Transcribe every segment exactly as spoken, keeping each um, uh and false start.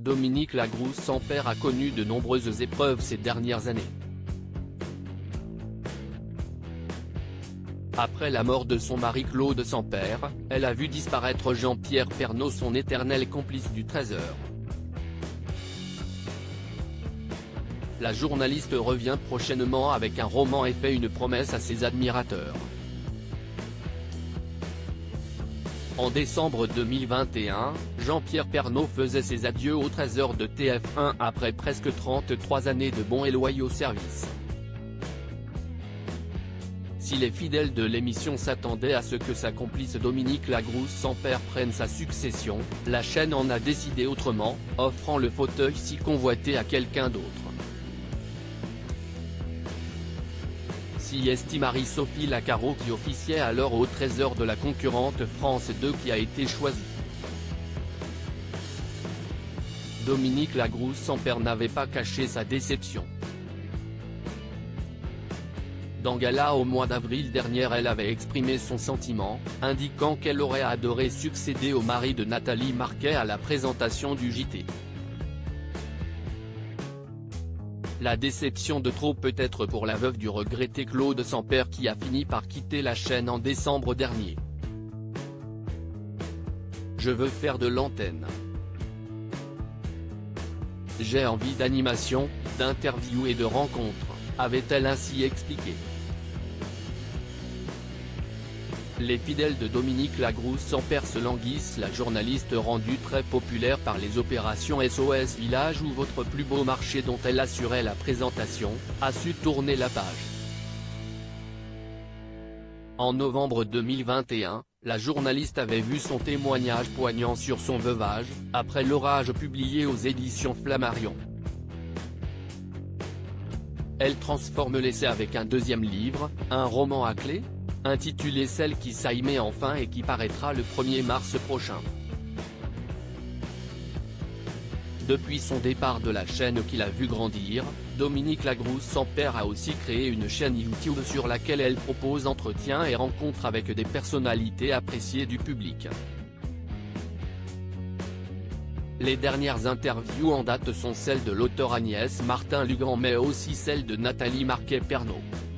Dominique Lagrousse-Sampère a connu de nombreuses épreuves ces dernières années. Après la mort de son mari Claude Sampère, elle a vu disparaître Jean-Pierre Pernaut, son éternel complice du Trésor. La journaliste revient prochainement avec un roman et fait une promesse à ses admirateurs. En décembre deux mille vingt et un, Jean-Pierre Pernaut faisait ses adieux au Trésor de T F un après presque trente-trois années de bons et loyaux services. Si les fidèles de l'émission s'attendaient à ce que sa complice Dominique Lagrousse-Sampère prenne sa succession, la chaîne en a décidé autrement, offrant le fauteuil si convoité à quelqu'un d'autre. Si est Marie-Sophie Lacaro, qui officiait alors au Trésor de la concurrente France deux, qui a été choisie. Dominique Lagrousse-Sampère n'avait pas caché sa déception. Dans Gala au mois d'avril dernier, elle avait exprimé son sentiment, indiquant qu'elle aurait adoré succéder au mari de Nathalie Marquet à la présentation du J T. La déception de trop peut-être pour la veuve du regretté Claude Sampère, qui a fini par quitter la chaîne en décembre dernier. Je veux faire de l'antenne. J'ai envie d'animation, d'interviews et de rencontres, avait-elle ainsi expliqué. Les fidèles de Dominique Lagrousse-Sampère se languissent. La journaliste, rendue très populaire par les opérations S O S Village ou Votre plus beau marché dont elle assurait la présentation, a su tourner la page. En novembre deux mille vingt et un, la journaliste avait vu son témoignage poignant sur son veuvage, après l'orage publié aux éditions Flammarion. Elle transforme l'essai avec un deuxième livre, un roman à clé, intitulé Celle qui s'aimait enfin et qui paraîtra le premier mars prochain. Depuis son départ de la chaîne qui l'a vu grandir, Dominique Lagrousse-Sampère a aussi créé une chaîne YouTube sur laquelle elle propose entretiens et rencontres avec des personnalités appréciées du public. Les dernières interviews en date sont celles de l'auteur Agnès Martin-Lugan, mais aussi celles de Nathalie Marquet-Pernaut.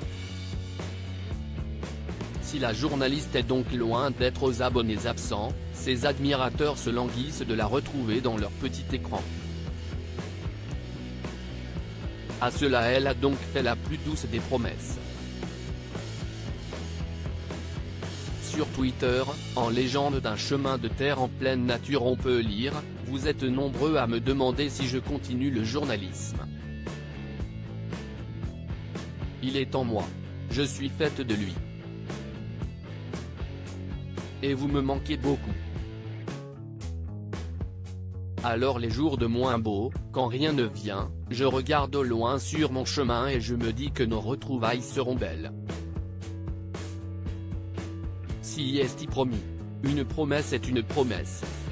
Si la journaliste est donc loin d'être aux abonnés absents, ses admirateurs se languissent de la retrouver dans leur petit écran. À cela, elle a donc fait la plus douce des promesses. Sur Twitter, en légende d'un chemin de terre en pleine nature, on peut lire « Vous êtes nombreux à me demander si je continue le journalisme. Il est en moi. Je suis faite de lui. Et vous me manquez beaucoup. Alors les jours de moins beaux, quand rien ne vient, je regarde au loin sur mon chemin et je me dis que nos retrouvailles seront belles. Si est promis. Une promesse est une promesse.